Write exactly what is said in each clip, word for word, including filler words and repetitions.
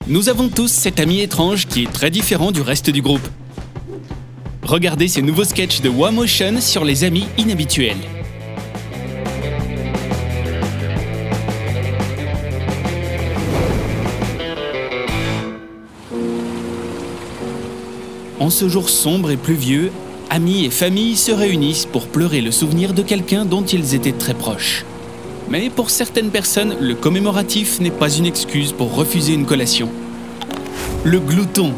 Nous avons tous cet ami étrange qui est très différent du reste du groupe. Regardez ces nouveaux sketchs de WAMotion sur les amis inhabituels. En ce jour sombre et pluvieux, amis et famille se réunissent pour pleurer le souvenir de quelqu'un dont ils étaient très proches. Mais pour certaines personnes, le commémoratif n'est pas une excuse pour refuser une collation. Le glouton.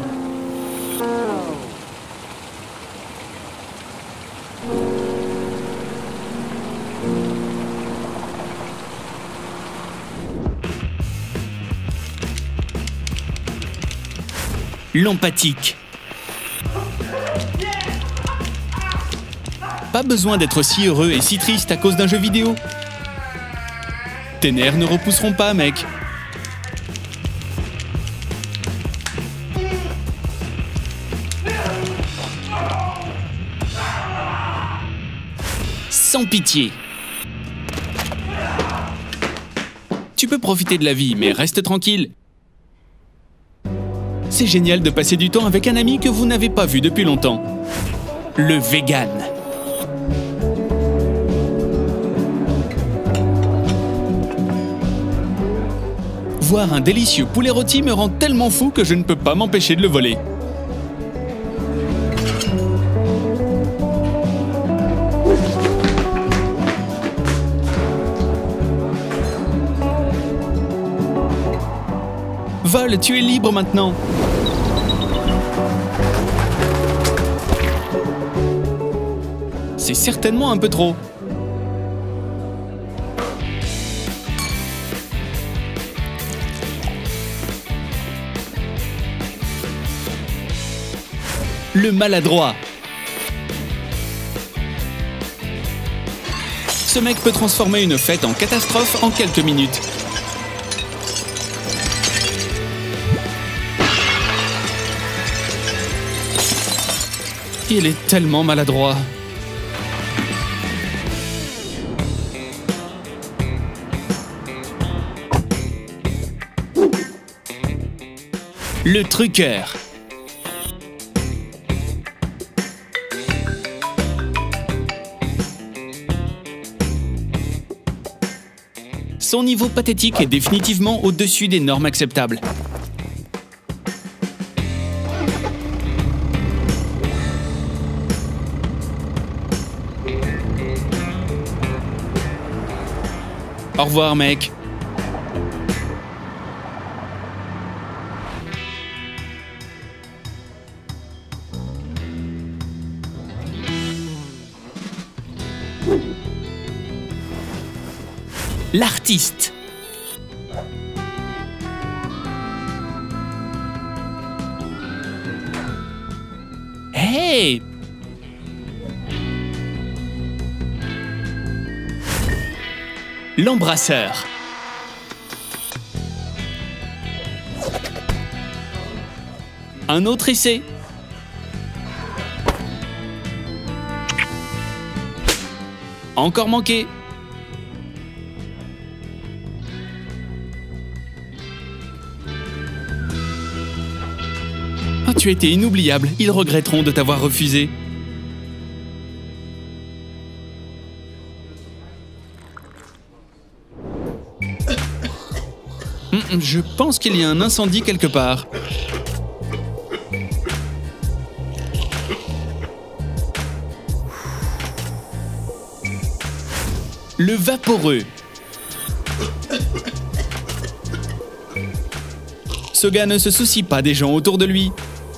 L'empathique. Pas besoin d'être si heureux et si triste à cause d'un jeu vidéo. Tes nerfs ne repousseront pas, mec. Sans pitié. Tu peux profiter de la vie, mais reste tranquille. C'est génial de passer du temps avec un ami que vous n'avez pas vu depuis longtemps. Le vegan. Voir un délicieux poulet rôti me rend tellement fou que je ne peux pas m'empêcher de le voler. Vol, tu es libre maintenant. C'est certainement un peu trop. Le maladroit. Ce mec peut transformer une fête en catastrophe en quelques minutes. Il est tellement maladroit. Le truqueur. Son niveau pathétique est définitivement au-dessus des normes acceptables. Au revoir, mec. L'artiste. Hey! L'embrasseur. Un autre essai. Encore manqué. Ah, tu étais inoubliable. Ils regretteront de t'avoir refusé. Je pense qu'il y a un incendie quelque part. Le vaporeux. Ce gars ne se soucie pas des gens autour de lui.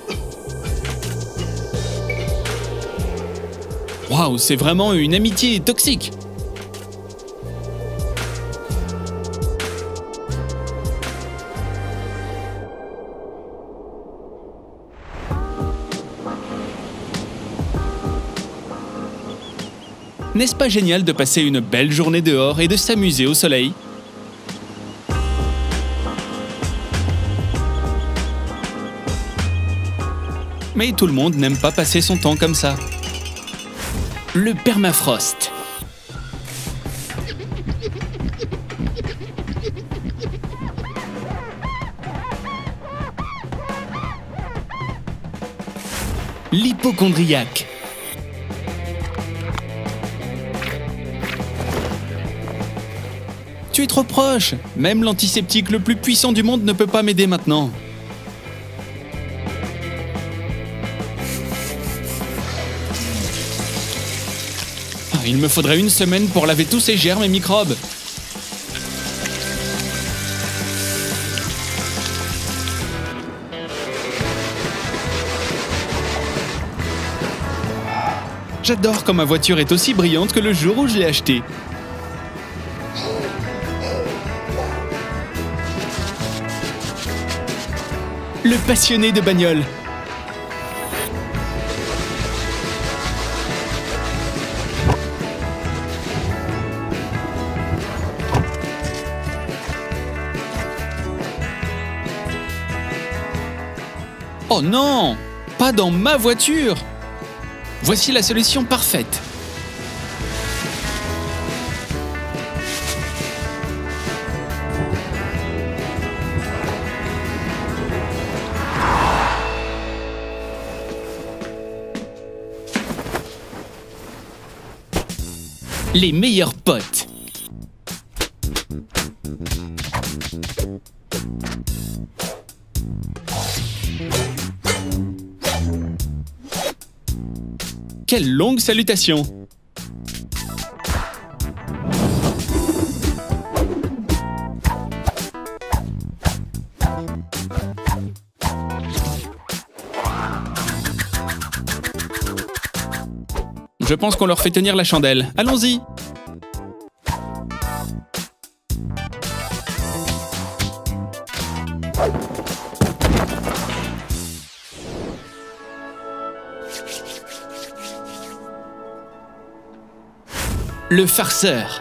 Waouh, c'est vraiment une amitié toxique. N'est-ce pas génial de passer une belle journée dehors et de s'amuser au soleil? Mais tout le monde n'aime pas passer son temps comme ça. Le permafrost. L'hypocondriaque. Tu es trop proche. Même l'antiseptique le plus puissant du monde ne peut pas m'aider maintenant. Ah, il me faudrait une semaine pour laver tous ces germes et microbes. J'adore quand ma voiture est aussi brillante que le jour où je l'ai achetée. Le passionné de bagnole. Oh non! Pas dans ma voiture! Voici la solution parfaite. Les meilleurs potes. Quelle longue salutation! Je pense qu'on leur fait tenir la chandelle. Allons-y! Le farceur.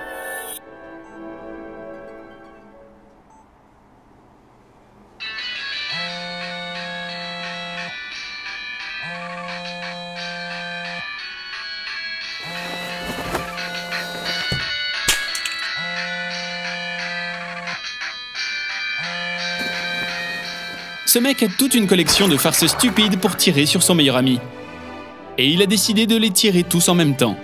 Ce mec a toute une collection de farces stupides pour tirer sur son meilleur ami. Et il a décidé de les tirer tous en même temps.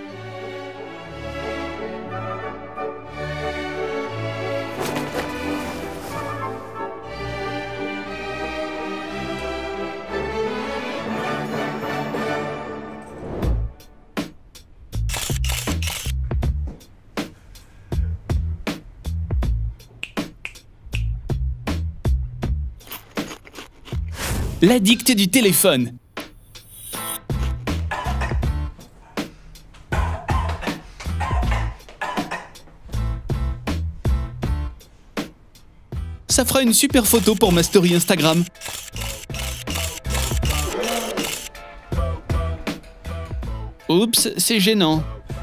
L'addict du téléphone. Ça fera une super photo pour ma story Instagram. Oups, c'est gênant.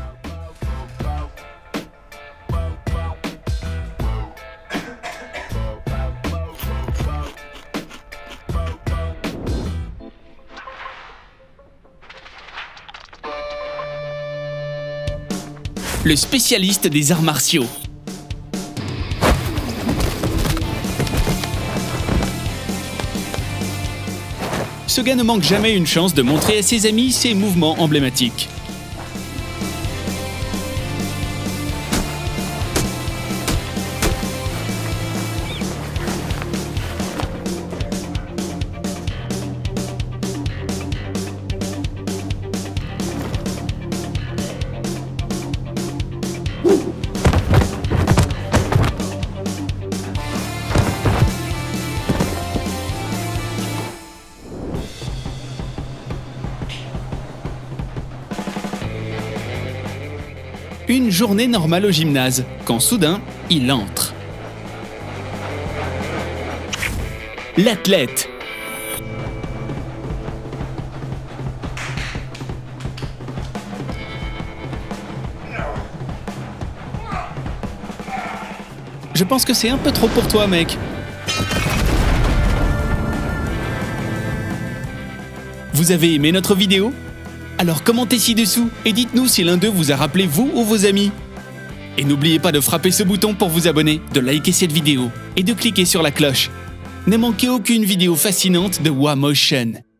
Le spécialiste des arts martiaux. Ce gars ne manque jamais une chance de montrer à ses amis ses mouvements emblématiques. Une journée normale au gymnase, quand soudain, il entre. L'athlète. Je pense que c'est un peu trop pour toi, mec. Vous avez aimé notre vidéo ? Alors commentez ci-dessous et dites-nous si l'un d'eux vous a rappelé vous ou vos amis. Et n'oubliez pas de frapper ce bouton pour vous abonner, de liker cette vidéo et de cliquer sur la cloche. Ne manquez aucune vidéo fascinante de WaMotion.